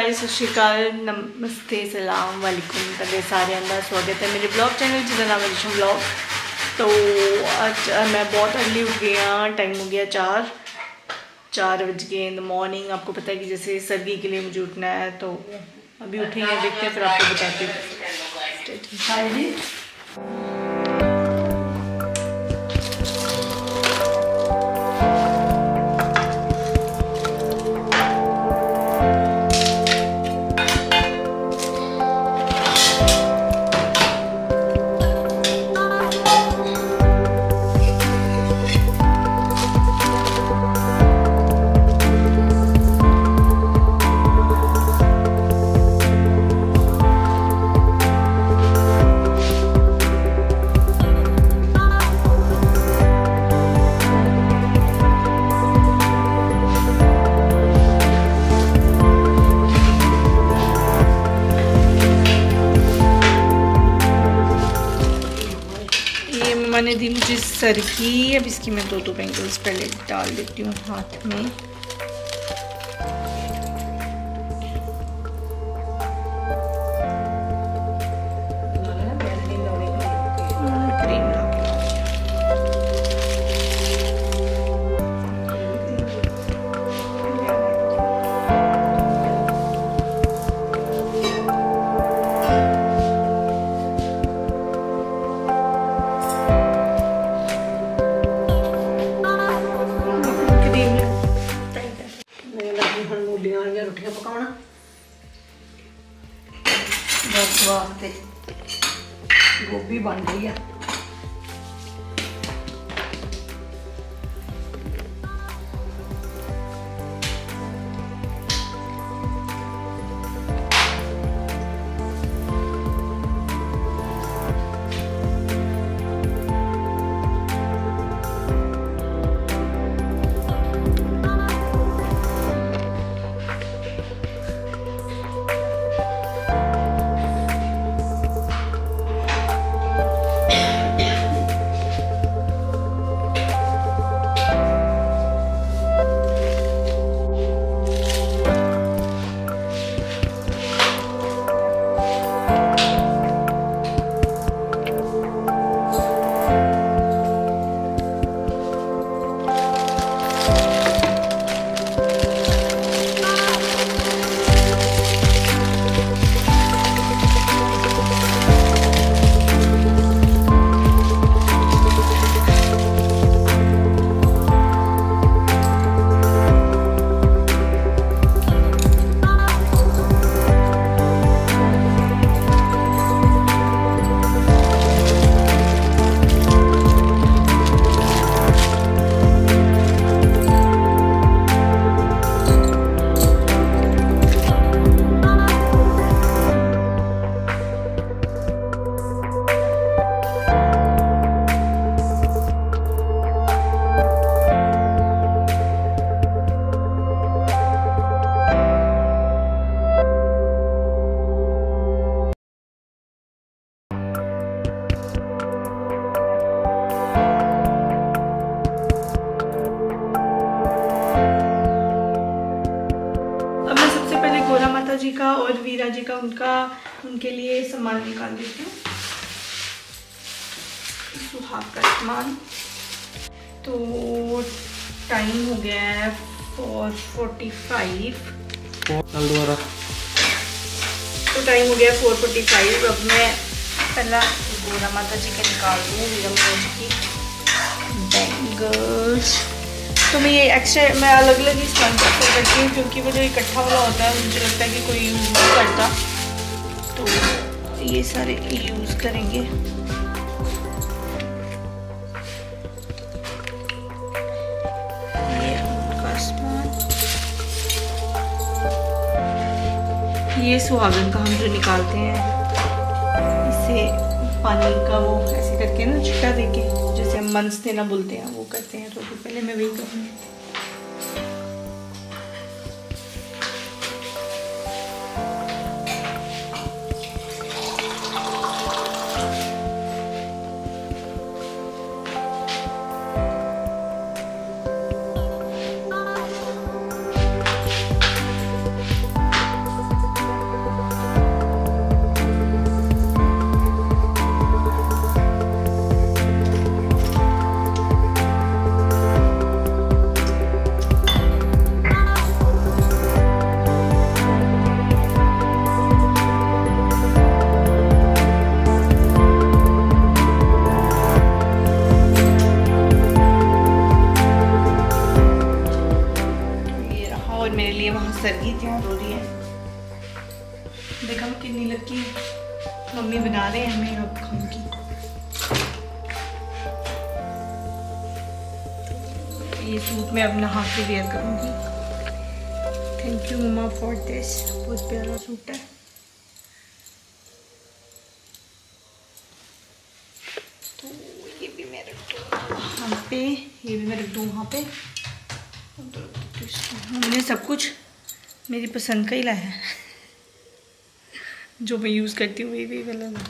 Guys, सत श्री अकाल, नमस्ते, सलाम वालेकुम। तबे सारे अंदर स्वागत है मेरे ब्लॉग चैनल जिसका नाम है रिशम ब्लॉग। तो आज मैं बहुत अर्ली उठ गई हाँ, टाइम हो गया 4 बज गए इन द मॉर्निंग। आपको पता है कि जैसे सर्दी के लिए मुझे उठना है, तो अभी उठे हैं, देखते हैं फिर आपको बताती हूँ। मैंने दी मुझे सर की। अब इसकी मैं दो बैंगल्स पहले डाल देती हूँ हाथ में। रोटियां पकाना वास्ते गोभी बन रही है। जी का और वीरा जी का उनके लिए सामान निकाल देती हूँ, सुहाग का सामान। तो टाइम हो गया है 4:45। तो टाइम हो गया 4:45। अब मैं पहला गोरा माता जी के निकाल दूँ, वीरा माता जी की बैंगल्स। तो मैं ये एक्स्ट्रा मैं अलग अलग ही सामान प्रेफर करती हूँ, क्योंकि वो जो इकट्ठा वाला होता है मुझे लगता है कि कोई यूज़ नहीं करता, तो ये सारे यूज़ करेंगे। ये उनका सामान, ये सुहागन का हम जो निकालते हैं, इसे पानी का वो ऐसे करके ना छिटा देके, जैसे हम मंस देना बोलते हैं, वो करते हैं। तो पहले मैं वही करूँगी। इधर की मम्मी बना रहे हैं, मैं अब खाऊंगी। ये सूट मैं अब नहा के वेयर करूंगी। Thank you mumma for this, बहुत प्यारा सूट है। तो ये भी मैं रख दूँ वहाँ पे, ये भी मैं रख दूँ वहाँ पे। मैंने सब कुछ मेरी पसंद का ही लाया है, जो मैं यूज़ करती हूँ वही वाला है।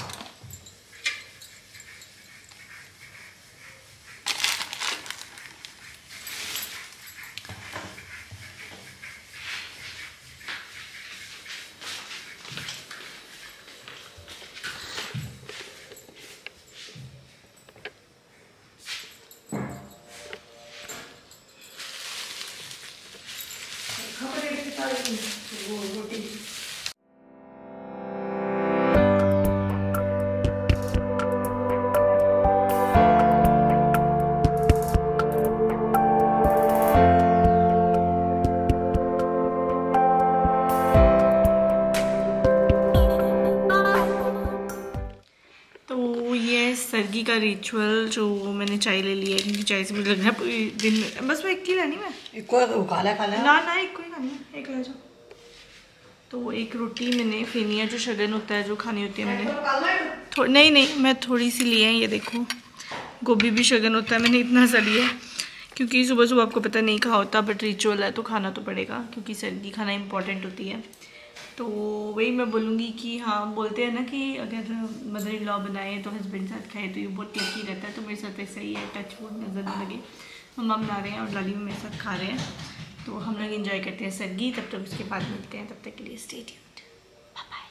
सर्गी का रिचुअल जो मैंने चाय ले लिया है, क्योंकि चाय से मुझे लग रहा है पूरे दिन में बस वो एक ही लानी है। एक को काला ना एक को ही खानी है, एक ले जाओ। तो एक रोटी मैंने फेनिया जो शगन होता है जो खानी होती है मैंने नहीं मैं थोड़ी सी ली है। ये देखो गोभी भी शगन होता है, मैंने इतना सा लिया है क्योंकि सुबह सुबह आपको पता नहीं खा होता, बट रिचुअल है तो खाना तो पड़ेगा क्योंकि सर्दी खाना इंपॉर्टेंट होती है। तो वही मैं बोलूँगी कि हाँ, बोलते हैं ना कि अगर मदर इन लॉ बनाए तो हस्बैंड साथ खाए तो ये बहुत टेस्टी रहता है। तो मेरे साथ ऐसा ही है, टच फूड नज़र न लगे। मम्मा बना रहे हैं और दादी मेरे साथ खा रहे हैं, तो हम लोग एंजॉय करते हैं सर्गी। तब तक उसके बाद मिलते हैं, तब तक के लिए stay tuned, bye bye.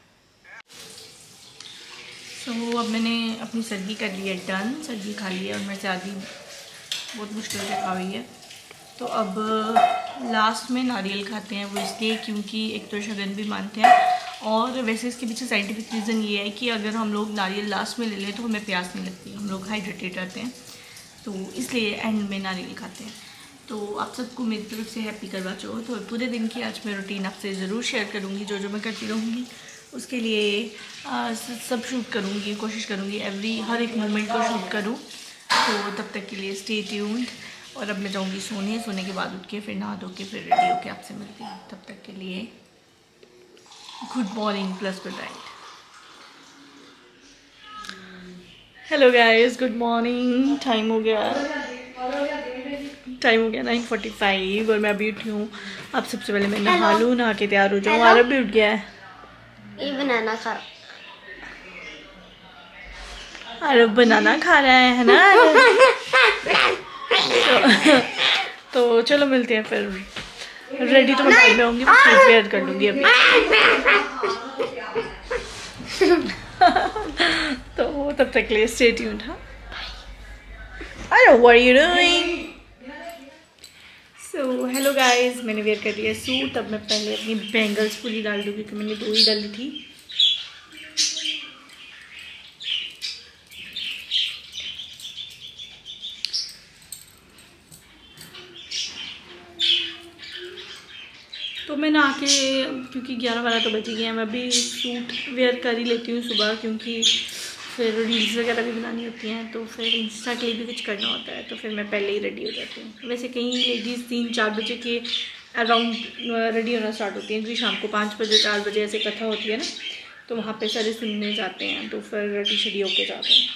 So अब मैंने अपनी सर्गी कर ली है डन, सर्गी खा ली है और मेरे से आधी बहुत मुश्किल से खा हुई है। तो अब लास्ट में नारियल खाते हैं, वो इसलिए क्योंकि एक तो शगन भी मानते हैं और वैसे इसके पीछे साइंटिफिक रीज़न ये है कि अगर हम लोग नारियल लास्ट में ले लें तो हमें प्यास नहीं लगती, हम लोग हाइड्रेटेड रहते हैं, तो इसलिए एंड में नारियल खाते हैं। तो आप सबको मेरी तरफ से हैप्पी करवा चौथ। और पूरे दिन की आज मैं रूटीन आपसे ज़रूर शेयर करूँगी, जो मैं करती रहूँगी उसके लिए सब शूट करूँगी, कोशिश करूँगी हर एक मोमेंट को शूट करूँ। तो तब तक के लिए स्टे ट्यून्ड। और अब मैं जाऊँगी सोने के बाद उठ के फिर नहा धो के फिर रेडी होके आपसे मिलती हूँ। तब तक के लिए good morning plus good night. Hello guys, good morning. Time हो गया 9:45 और मैं अभी उठी हूँ। अब सबसे पहले मैं नहा लूँ, नहा के तैयार हो जाऊँ। आरब भी उठ गया है, ये बनाना खा आरब बनाना खा रहा है ना। तो चलो मिलते हैं फिर। रेडी तो मैं बाद में होंगी, प्रिपेयर कर लूँगी अभी। तो तब तक के लिए स्टे ट्यून्ड। हाँ, I know what you're doing. So hello guys, मैंने वेयर कर लिया सूट। अब मैं पहले अपनी बैंगल्स पूरी डाल दूँगी क्योंकि मैंने 2 ही डाली थी। तो मैं नहा के, क्योंकि 11-12 तो बज गए हैं, मैं अभी सूट वेयर कर ही लेती हूँ सुबह, क्योंकि फिर रील्स वगैरह भी बनानी होती हैं, तो फिर इंस्टा के लिए भी कुछ करना होता है, तो फिर मैं पहले ही रेडी हो जाती हूँ। वैसे कई लेडीज़ 3-4 बजे के अराउंड रेडी होना स्टार्ट होती हैं, क्योंकि शाम को 5 बजे 4 बजे ऐसे कथा होती है ना, तो वहाँ पे सारे सुनने जाते हैं, तो फिर रेडी शेडी होके जाते हैं।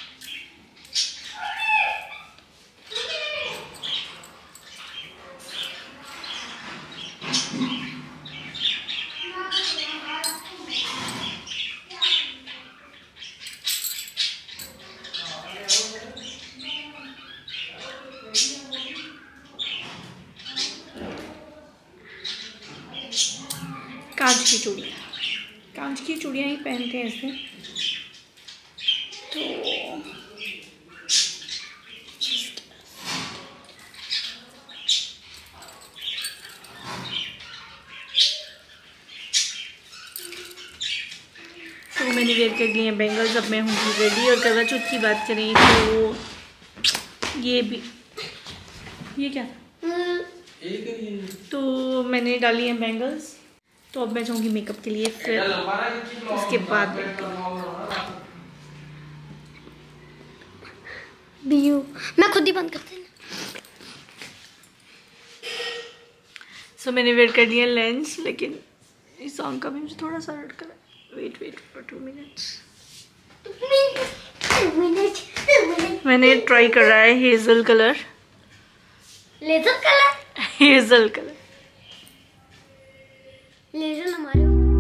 कांच की चूड़ियाँ ही पहनते हैं ऐसे। तो मैंने वेयर कर लिए हैं बैंगल्स। अब मैं हूँ रेडी। और करवा चौथ की बात करें तो ये क्या था, तो मैंने डाली हैं बैंगल्स। तो अब मैं जाऊँगी मेकअप के लिए, फिर उसके बाद मैं खुद ही बंद करती हूँ। सो मैंने वेट कर दिया लेंस, लेकिन इस सॉन्ग का भी मुझे थोड़ा सा हट कर वेट फॉर 2 मिनट्स। मैंने ट्राई कर रहा है हेजल कलर, लेजर कलर, हेजल कलर। लेजर हमारे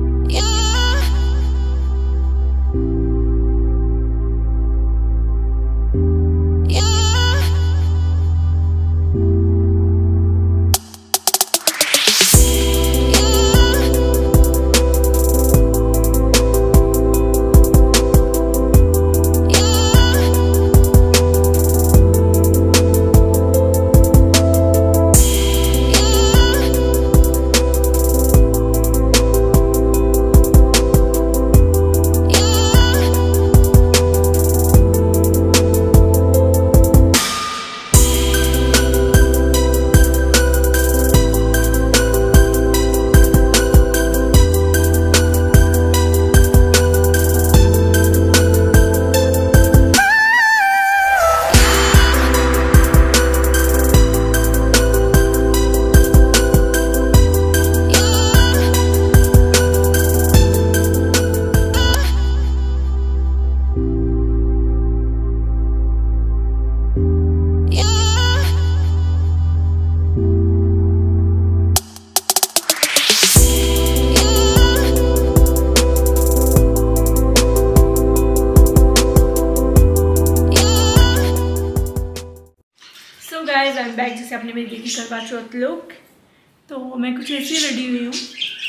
गाइस आई एम बैक। जैसे आपने मेरी देखी करवा चौथ लुक, तो मैं कुछ ऐसी रेडी हुई हूँ।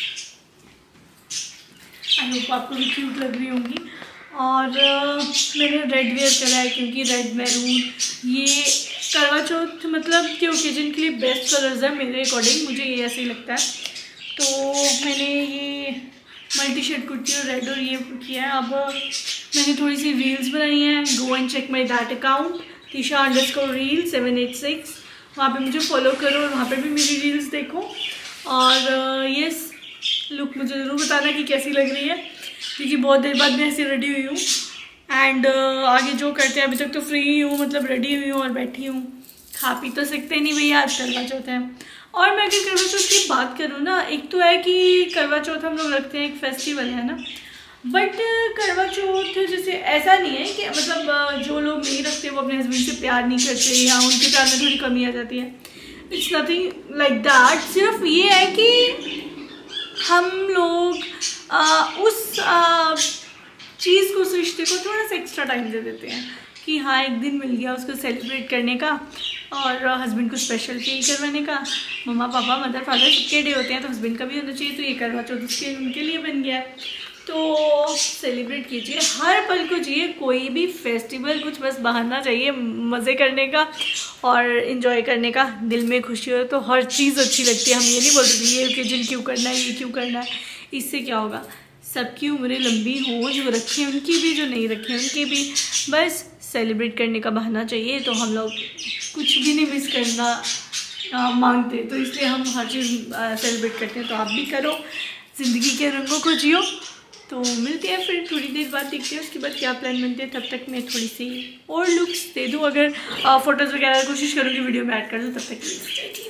आई होप आपको भी क्यूट लग रही होंगी। और मैंने रेड वेयर करा है क्योंकि रेड मैरून ये करवा चौथ मतलब के ओकेजन के लिए बेस्ट कलर्स है मेरे अकॉर्डिंग, मुझे ये ऐसे ही लगता है। तो मैंने ये मल्टी शेड कुर्ती और रेड और ये किया है। अब मैंने थोड़ी सी रील्स बनाई हैं, go and check my that account tisha_reel 786, वहाँ पे मुझे फॉलो करो और वहाँ पे भी मेरी रील्स देखो। और ये लुक मुझे ज़रूर बताना कि कैसी लग रही है, क्योंकि बहुत देर बाद मैं ऐसे रेडी हुई हूँ। एंड आगे जो करते हैं, अभी तक तो फ्री ही हूँ, मतलब रेडी हुई हूँ और बैठी हूँ। खा पी तो सकते नहीं भैया, आज करवा चौथ है। और मैं अगर करवा चौथ की बात करूँ ना, एक तो है कि करवा चौथ हम लोग रखते हैं, एक फेस्टिवल है ना, बट करवा चौथ जैसे ऐसा नहीं है कि मतलब जो लोग नहीं रखते वो अपने हस्बैंड से प्यार नहीं करते या उनके प्यार में थोड़ी कमी आ जाती है। It's nothing like that. सिर्फ ये है कि हम लोग उस चीज़ को, उस रिश्ते को थोड़ा सा एक्स्ट्रा टाइम दे देते हैं कि हाँ एक दिन मिल गया उसको सेलिब्रेट करने का और हस्बैंड को स्पेशल फील करवाने का। मम्मा पापा मदर फादर सबके डे होते हैं तो हस्बैंड का भी होना चाहिए, तो ये करवा चौथ उसके उनके लिए बन गया है। तो सेलिब्रेट कीजिए, हर पल को जिए, कोई भी फेस्टिवल कुछ बस बहाना चाहिए मज़े करने का और इन्जॉय करने का। दिल में खुशी हो तो हर चीज़ अच्छी लगती है। हम ये नहीं बोल सकते ये ओकेजन क्यों करना है, ये क्यों करना है, इससे क्या होगा। सबकी उम्रें लंबी हो, जो रखे हैं उनकी भी, जो नहीं रखे हैं उनकी भी, बस सेलिब्रेट करने का बहाना चाहिए। तो हम लोग कुछ भी नहीं मिस करना मांगते, तो इसलिए हम हर चीज़ सेलिब्रेट करते हैं। तो आप भी करो, ज़िंदगी के रंगों को जियो। तो मिलते हैं फिर थोड़ी देर बाद, देखते हैं उसके बाद क्या प्लान बनते हैं। तब तक मैं थोड़ी सी और लुक्स दे दूँ, अगर फ़ोटोज़ वगैरह कोशिश करूँगी वीडियो में ऐड कर दूँ। तब तक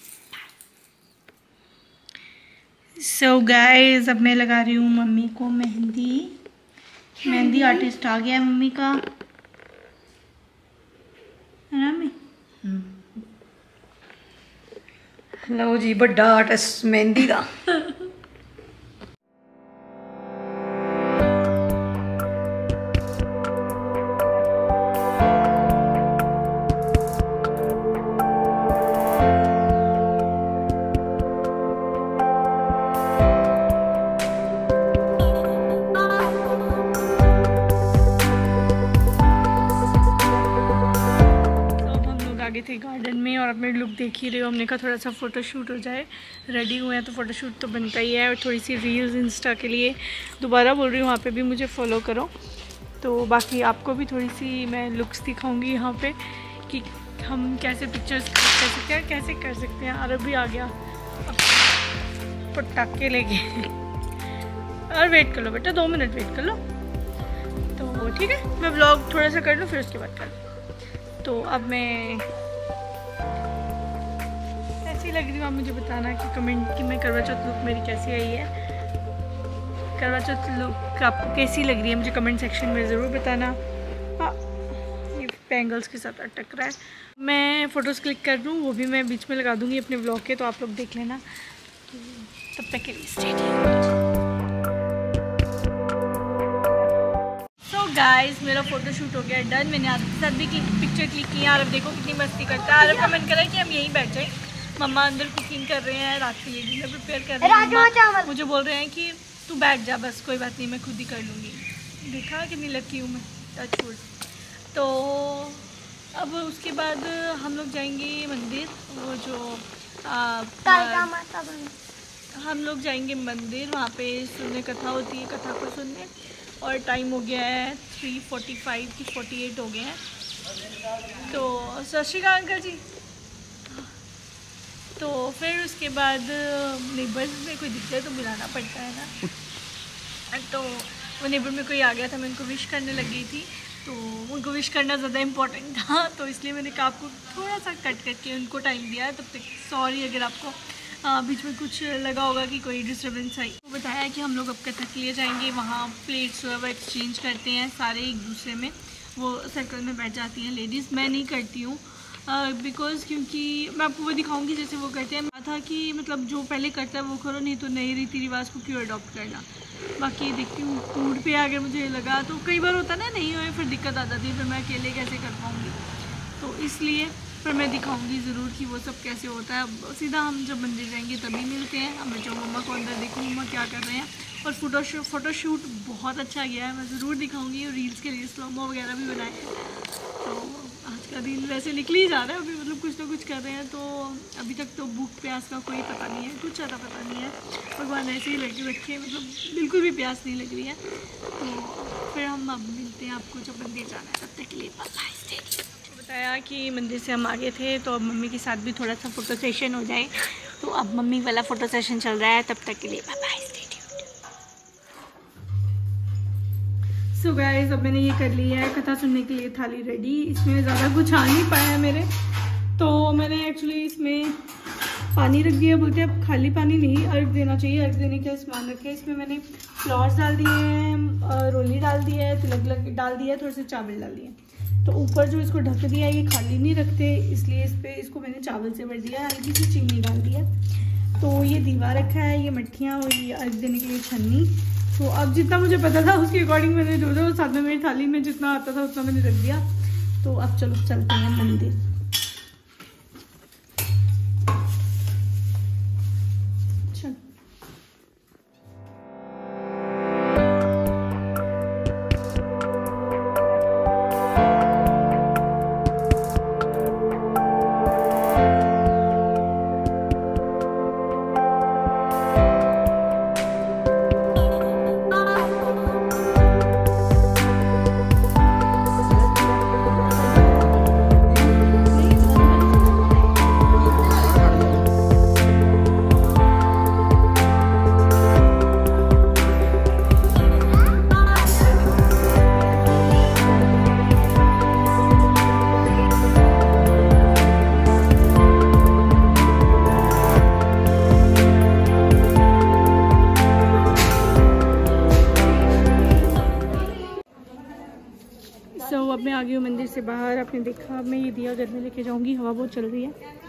सो गाइस, अब मैं लगा रही हूँ मम्मी को मेहंदी। मेहंदी आर्टिस्ट आ गया है मम्मी का, है ना मम्मी? लो जी, बड़ा आर्टिस्ट मेहंदी का। थे गार्डन में और अपने लुक देख ही रहे हो। हमने कहा थोड़ा सा फ़ोटोशूट हो जाए, रेडी हुए हैं तो फ़ोटोशूट तो बनता ही है। और थोड़ी सी रील्स इंस्टा के लिए, दोबारा बोल रही हूँ, वहाँ पे भी मुझे फॉलो करो। तो बाकी आपको भी थोड़ी सी मैं लुक्स दिखाऊंगी यहाँ पे कि हम कैसे पिक्चर्स कैसे कर सकते हैं। अरब भी आ गया। पटाखे लेके और वेट कर लो बेटा, 2 मिनट वेट कर लो। तो ठीक है, मैं व्लॉग थोड़ा सा कर लूँ फिर उसके बाद कर लूँ। तो अब मैं कैसी लग रही हूँ आप मुझे बताना कि कमेंट कि मैं करवा चौथ लुक मेरी कैसी आई है। करवा चौथ लुक आपको कैसी लग रही है मुझे कमेंट सेक्शन में ज़रूर बताना। हाँ, ये बैंगल्स के साथ अटक रहा है। मैं फ़ोटोज़ क्लिक कर लूँ, वो भी मैं बीच में लगा दूँगी अपने व्लॉग के, तो आप लोग देख लेना। तो तब तक के लिए स्टे ट्यून्ड। सो गाइस, मेरा फ़ोटोशूट हो गया डन। मैंने आपके साथ भी पिक्चर क्लिक की है। आरव देखो कितनी मस्ती करता है। आरव कमेंट करा कि हम यहीं बैठ जाएँ। मम्मा अंदर कुकिंग कर रहे हैं, रात के लिए डिनर प्रिपेयर कर रहे हैं। मुझे बोल रहे हैं कि तू बैठ जा, बस कोई बात नहीं, मैं खुद ही कर लूँगी। देखा कितनी लकी हूँ मैं, टच वुड। तो अब उसके बाद हम लोग जाएंगे मंदिर, वो जो हम लोग जाएंगे मंदिर, वहाँ पे सुनने कथा होती है, कथा को सुनने। और टाइम हो गया है 3:45 की 48 हो गए हैं। तो सत श्री अकाल अंकल जी। तो फिर उसके बाद नेबर्स में कोई दिखता है तो बुलाना पड़ता है ना। तो वो नेबर में कोई आ गया था, मैं उनको विश करने लग गई थी। तो उनको विश करना ज़्यादा इम्पोर्टेंट था, तो इसलिए मैंने कहा आपको थोड़ा सा कट करके उनको टाइम दिया है। तब तक सॉरी अगर आपको बीच में कुछ लगा होगा कि कोई डिस्टर्बेंस आई। वो बताया कि हम लोग अब कथा के लिए जाएंगे, वहाँ प्लेट्स वो एक्सचेंज करते हैं सारे एक दूसरे में, वो सर्कल में बैठ जाती हैं लेडीज़। मैं नहीं करती हूँ बिकॉज़ क्योंकि मैं आपको वो दिखाऊंगी जैसे वो करते हैं। था कि मतलब जो पहले करता है वो करो, नहीं तो नए रीति रिवाज को क्यों अडॉप्ट करना। बाकी देखती हूँ मूड पे अगर मुझे लगा तो, कई बार होता ना नहीं हुए फिर दिक्कत आ जाती है, फिर मैं अकेले कैसे कर पाऊँगी। तो इसलिए फिर मैं दिखाऊंगी ज़रूर कि वो सब कैसे होता है। अब सीधा हम जब मंदिर जाएंगे तभी मिलते हैं। अब मैं जो मम्मा को अंदर देखूँ मम्मा क्या कर रहे हैं। और फ़ोटोशूट बहुत अच्छा गया है, मैं ज़रूर दिखाऊंगी। और रील्स के लिए स्लोमो वगैरह भी बनाए हैं। तो आज का रील वैसे निकल ही जा रहा है अभी, मतलब कुछ ना कुछ कर रहे हैं। तो अभी तक तो भूख प्यास का कोई पता नहीं है, कुछ ज़्यादा पता नहीं है। भगवान ऐसे ही लगे रखे, मतलब बिल्कुल भी प्यास नहीं लग रही है। तो फिर हम अब मिलते हैं आपको जब मंदिर जाना है, तब तक के लिए बाय। बताया कि मंदिर से हम आगे थे, तो अब मम्मी के साथ भी थोड़ा सा फ़ोटो सेशन हो जाए। तो अब मम्मी वाला फ़ोटो सेशन चल रहा है, तब तक के लिए बाय। सो गाइस, अब मैंने ये कर लिया है कथा सुनने के लिए थाली रेडी। इसमें ज़्यादा कुछ आ नहीं पाया है मेरे, तो मैंने एक्चुअली इसमें पानी रख दिया। बोलते हैं अब खाली पानी नहीं, अर्घ देना चाहिए। अर्घ देने के सामान रखे, इसमें मैंने फ्लावर्स डाल दिए हैं, रोली डाल दी है, तिलक डाल दिया है, थोड़े से चावल डाल दिए। तो ऊपर जो इसको ढक दिया ये खाली नहीं रखते, इसलिए इस पर इसको मैंने चावल से भर दिया है, हल्की सी चीनी डाल दी है। तो ये दीवा रखा है, ये मट्ठियाँ और ये अर्घ देने के लिए छन्नी। तो अब जितना मुझे पता था उसके अकॉर्डिंग मैंने जो साथ में मेरी थाली में जितना आता था उतना मैंने रख दिया। तो अब चलो चलते हैं मंदिर। अब मैं आ गई हूँ मंदिर से बाहर। आपने देखा मैं ये दिया घर में लेके जाऊंगी, हवा बहुत चल रही है।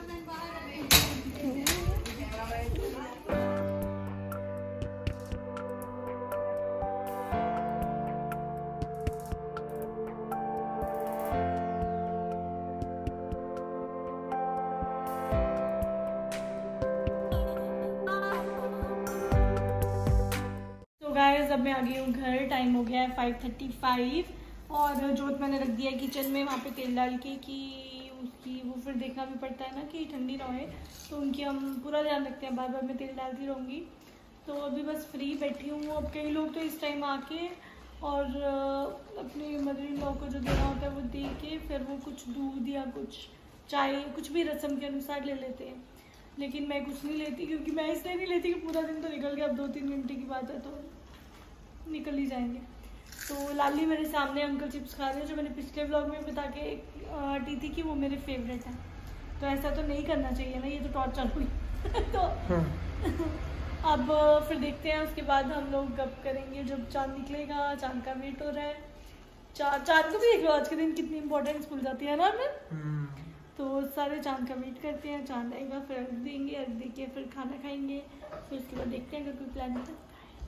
तो गाइस, अब मैं आ गई हूँ घर। टाइम हो गया है 5:35 और जोत मैंने रख दिया है किचन में, वहाँ पे तेल डाल के कि उसकी वो फिर देखना भी पड़ता है ना कि ठंडी ना हो, तो उनकी हम पूरा ध्यान रखते हैं। बार बार मैं तेल डालती रहूँगी। तो अभी बस फ्री बैठी हूँ। अब कई लोग तो इस टाइम आके और अपने मदर इन लॉ को जो देना होता है वो दे के फिर वो कुछ दूध या कुछ चाय कुछ भी रस्म के अनुसार ले लेते हैं। लेकिन मैं कुछ नहीं लेती, क्योंकि मैं इसलिए नहीं लेती कि पूरा दिन तो निकल गया, अब 2-3 घंटे की बात है तो निकल ही जाएंगे। तो लाली मेरे सामने अंकल चिप्स खा रहे हैं, जो मैंने पिछले व्लॉग में बता के हटी थी कि वो मेरे फेवरेट हैं। तो ऐसा तो नहीं करना चाहिए ना, ये तो टॉर्चर हुई। तो अब फिर देखते हैं, उसके बाद हम लोग गप करेंगे जब चाँद निकलेगा। चाँद का वेट हो रहा है। चाँद को भी देख लो आज के दिन कितनी इंपॉर्टेंस भूल जाती है ना हमें। तो सारे चाँद का वेट करते हैं, चाँद आएगा फिर अर्घ देंगे, अर्घ देके फिर खाना खाएंगे, फिर उसके बाद देखते हैं अगर कोई प्लान बनता है।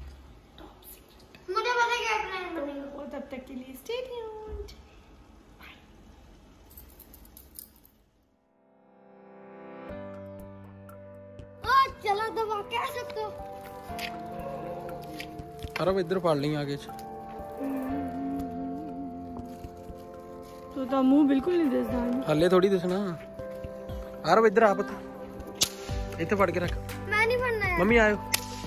मुझे पता है क्या प्लान बनेगा। और तब तक के लिए स्टे ट्यून्ड। चलो दबा के आ सकते हो। अरे इधर पढ़ ली आगे तो मुंह बिल्कुल नहीं दिसदा, हल्ले थोड़ी दिसना। अरे इधर आ पता इतने पढ़ के रख। मैं नहीं पढ़ना है। मम्मी आयो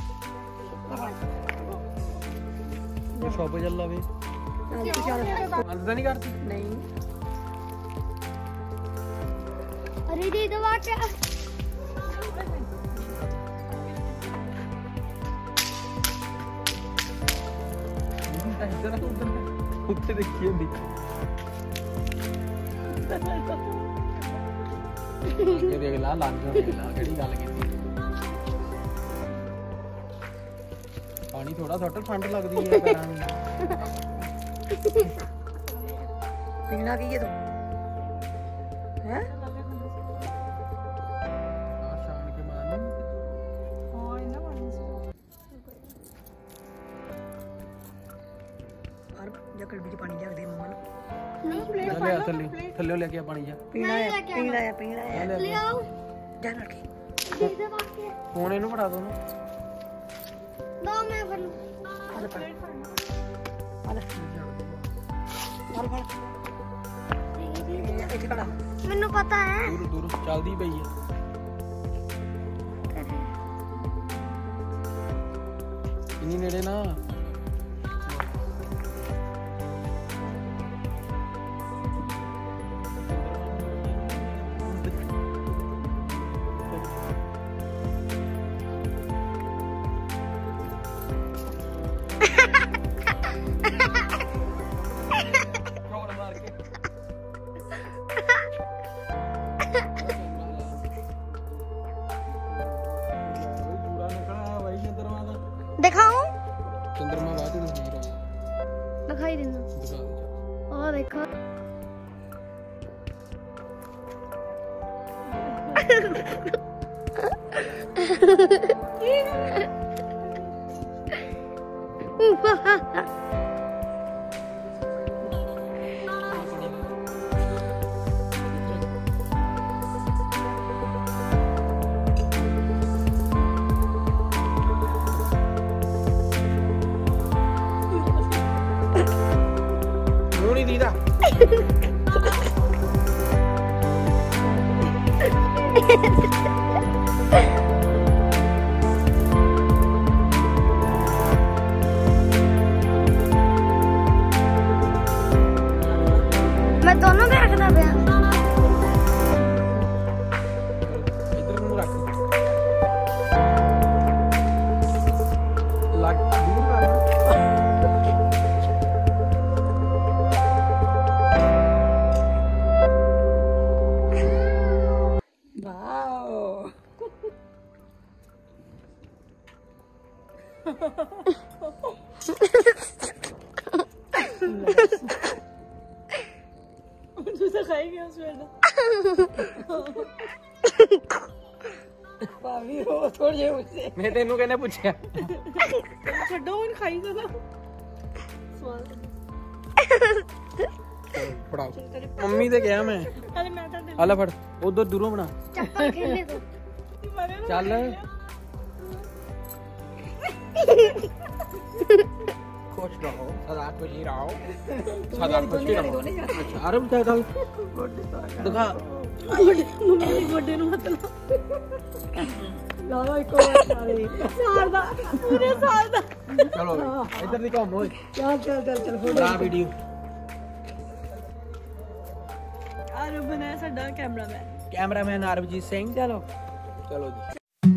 शॉप पे चल रहा वे अंदर नहीं करती नहीं अरे दे दबा के उत्ते देखी होंदी ये देख ला लाग ला केड़ी गल कीती पानी थोड़ा थोड़ा ठंड लगदी है पैरां नूं पीना की है तो हैं शाम के बाद हाँ इतना पानी से और जकड़ भी पानी लिया दे मम्मा ने ले थल्ले लेके आ पानी जा पीना है ले आओ जा लड़के दे दबा के फोन इनू फड़ा दो ना दो मैं कर लूं। आले इधर खड़ा मैंने पता है। दूर दूर चलदी पई है इन्हीं नेड़े ना दिखाओ चंद्रमा बात ही दिखाई देना। और देखो मुंह नहीं दीदा मैं दोनों में रखना पे इधर मुंह रख लग दूर दूसरा खाएंगे उसमें ना भाभी हो थोड़ी जे मुझसे मैं तेनू कहने पूछया छड्डो उन खाई जरा स्वाद फड़ाओ मम्मी ते गया मैं अरे मैं तो आला फड़ उधर दूरों बना चप्पल खेलने दो। चल खुश रहो सदा खुशी रहो सदा खुशी रहो अरे क्या गल दिखा मम्मी गोडे नु मत लाओ एक और सारे साल दा पूरे साल दा चलो इधर दिखाओ मोए चल बड़ा वीडियो आरो बनाया साडा कैमरामैन कैमरामैन आरवजीत सिंह चलो चलो जी।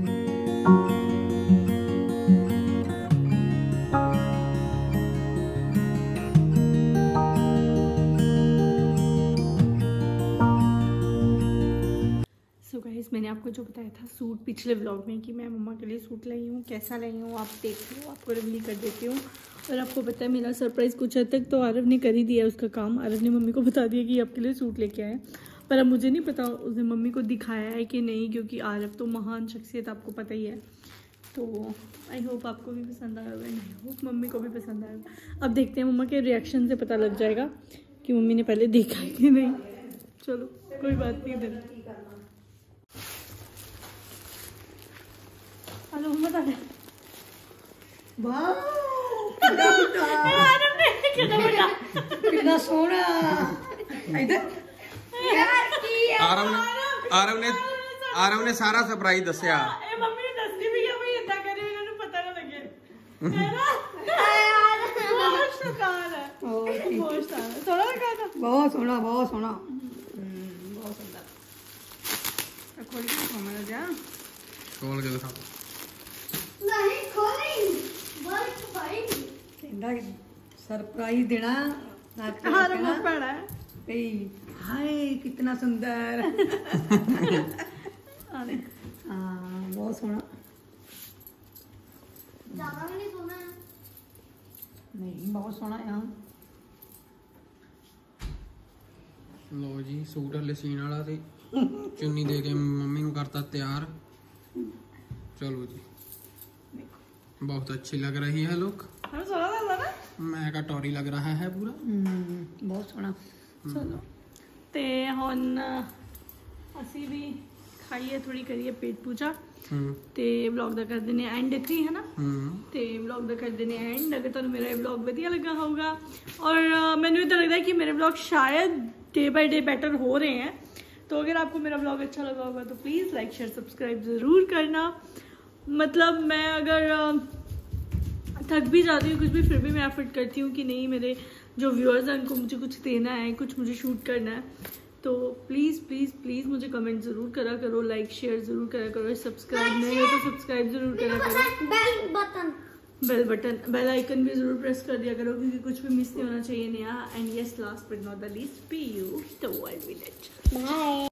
सो गाइस, मैंने आपको जो बताया था सूट पिछले व्लॉग में कि मैं मम्मा के लिए सूट लाई हूँ, कैसा लाई हूँ आप देख लो, आपको रिवील कर देती हूँ। और आपको पता है मेरा सरप्राइज़ कुछ हद तक तो आरव ने कर ही दिया उसका काम। आरव ने मम्मी को बता दिया कि आपके लिए सूट लेके आए, पर अब मुझे नहीं पता उसने मम्मी को दिखाया है कि नहीं, क्योंकि आरव तो महान शख्सियत आपको पता ही है। तो आई होप आपको भी पसंद आएगा, आई होप मम्मी को भी पसंद आएगा। अब देखते हैं, मम्मा के रिएक्शन से पता लग जाएगा कि मम्मी ने पहले देखा है कि नहीं। चलो कोई बात नहीं। इधर हेलो मत आ कितना सोना। इधर आरव ने सारा सरप्राइज दसिया। मम्मी ने दसदी भी है भाई, इतना करे इन्होंने पता ना लगे है ना। बहुत शुक्र है, बहुत थोड़ा लगा था। बहुत सोना, बहुत सोना, बहुत सुंदर। खोल के दिखाओ मेरा जा, खोल के दिखा। नहीं खोलेंगे, बस पाएंगे। सरप्राइज देना हाँ पड़ा है। हाय कितना सुंदर। हाँ बहुत सोना। ज्यादा भी नहीं सोना है। नहीं बहुत सोना है। लो जी, सूट हले सीन वाला सी, चुन्नी दे के मम्मी को करता तैयार। चलो जी, बहुत अच्छी लग रही है लुक। मैं कटोरी लग रहा है पूरा। बहुत सोना। चलो ते हुन असी भी खाइए, थोड़ी करिए पेट पूजा ते व्लॉग दा कर देने एंड इतनी है ना। ते व्लॉग दा कर देने एंड। अगर तुहानू मेरा व्लॉग वधिया लगा होगा और मैंने इतना लगता है कि मेरे व्लॉग शायद डे बाय डे बेटर हो रहे हैं, तो अगर आपको मेरा व्लॉग अच्छा लगा होगा तो प्लीज़ लाइक शेयर सब्सक्राइब ज़रूर करना। मतलब मैं अगर थक भी जाती हूँ कुछ भी, फिर भी मैं एफर्ट करती हूँ कि नहीं, मेरे जो व्यूअर्स हैं उनको मुझे कुछ देना है, कुछ मुझे शूट करना है। तो प्लीज़ प्लीज़ प्लीज़ मुझे कमेंट ज़रूर करा करो, लाइक शेयर ज़रूर करा करो, सब्सक्राइब नहीं हो तो सब्सक्राइब ज़रूर करा करो, बेल आइकन भी ज़रूर प्रेस कर दिया करो, क्योंकि कुछ भी मिस नहीं होना चाहिए नया। And yes, last but not the least, P U the world village.